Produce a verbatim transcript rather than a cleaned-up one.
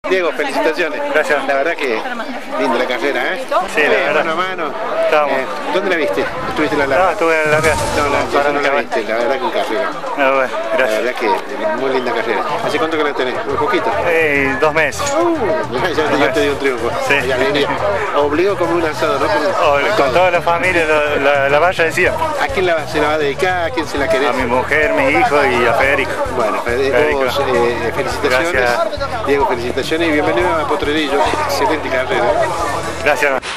Diego, felicitaciones. Gracias. La verdad que linda la carrera, ¿eh? Sí, la eh, verdad. Mano a mano. Estamos. Eh, ¿Dónde la viste? ¿Estuviste en la larga? No, estuve en la casa. No, la, no, no la viste, la verdad que un carrera. No, bueno, La gracias. verdad que muy linda carrera. ¿Hace cuánto que la tenés? ¿Un poquito? Eh, dos meses. Uh, ya te, ya te di un triunfo. Sí. Ya venía. Obligó como un asado, ¿no? Con, Oh, con toda la familia, la, la, la valla de siempre. ¿A quién la, se la va a dedicar? ¿A quién se la querés? A mi mujer, mi hijo y a Federico. Bueno, Federico, vos, eh, felicitaciones. Gracias. Diego, felicitaciones y bienvenido a Potrerillo. Excelente carrera. Gracias.